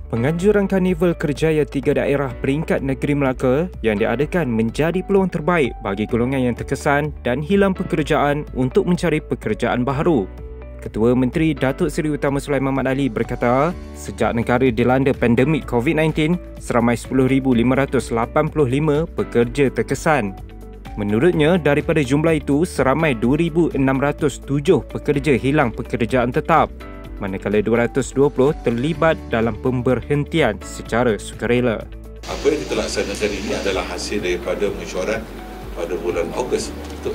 Penganjuran Karnival Kerjaya 3 daerah peringkat negeri Melaka yang diadakan menjadi peluang terbaik bagi golongan yang terkesan dan hilang pekerjaan untuk mencari pekerjaan baharu. Ketua Menteri Datuk Seri Utama Sulaiman Mat Ali berkata, sejak negara dilanda pandemik COVID-19, seramai 10,585 pekerja terkesan. Menurutnya, daripada jumlah itu, seramai 2,607 pekerja hilang pekerjaan tetap, manakala 220 terlibat dalam pemberhentian secara sukarela. Apa yang kita laksanakan ini adalah hasil daripada mesyuarat pada bulan Ogos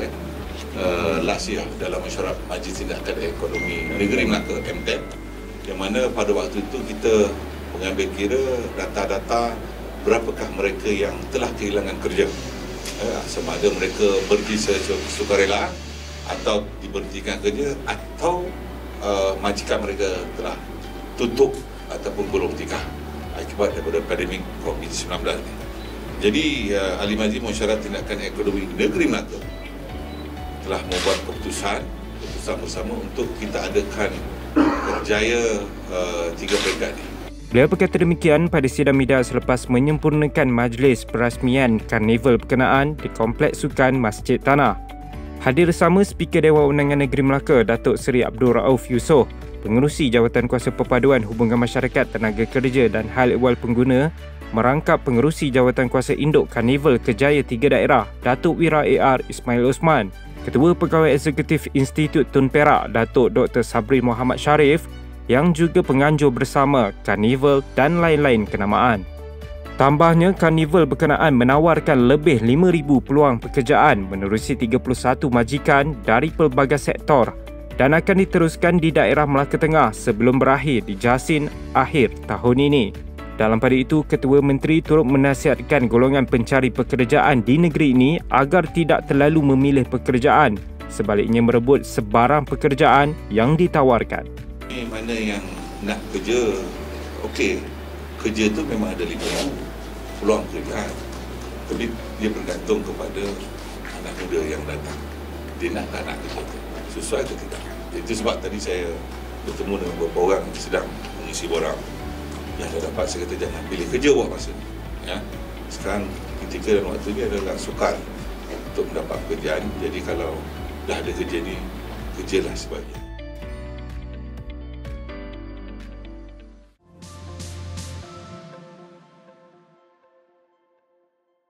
last year dalam mesyuarat Majlis Tindakan Ekonomi Negeri Melaka MTEM, yang mana pada waktu itu kita mengambil kira data-data berapakah mereka yang telah kehilangan kerja, sama ada mereka berhenti secara sukarela atau diberhentikan kerja atau majikan mereka telah tutup ataupun gulung tikar akibat daripada pandemik COVID-19 ni. Jadi Ahli Majlis Mesyuarat Tindakan Ekonomi Negeri Melaka telah membuat keputusan bersama untuk kita adakan Kerjaya 3 peringkat ni. Beliau berkata demikian pada sidang media selepas menyempurnakan majlis perasmian karnival berkenaan di Kompleks Sukan Masjid Tanah. Hadir bersama Speaker Dewan Undangan Negeri Melaka, Datuk Seri Abdul Rauf Yusof, Pengerusi Jawatan Kuasa Perpaduan Hubungan Masyarakat Tenaga Kerja dan Hal Ehwal Pengguna, merangkap Pengerusi Jawatan Kuasa Induk Karnival Kerjaya 3 daerah, Datuk Wira AR Ismail Osman, Ketua Pegawai Eksekutif Institut Tun Perak, Datuk Dr. Sabri Muhammad Sharif, yang juga penganjur bersama karnival dan lain-lain kenamaan. Tambahnya, karnival berkenaan menawarkan lebih 5,000 peluang pekerjaan menerusi 31 majikan dari pelbagai sektor dan akan diteruskan di daerah Melaka Tengah sebelum berakhir di Jasin akhir tahun ini. Dalam pada itu, Ketua Menteri turut menasihatkan golongan pencari pekerjaan di negeri ini agar tidak terlalu memilih pekerjaan, sebaliknya merebut sebarang pekerjaan yang ditawarkan. Mana yang nak kerja, okey, kerja tu memang ada 5,000 peluang pekerjaan, tapi dia bergantung kepada anak muda yang datang. Dia nak tak nak kerja tu, sesuai atau tidak. Itu sebab tadi saya bertemu dengan beberapa orang sedang mengisi borang. Yang saya dapat, saya kata jangan pilih kerja buat masa ni. Ya? Sekarang ketika dan waktu ni adalah sukar untuk mendapat pekerjaan. Jadi kalau dah ada kerja ni, kerjalah sebaiknya.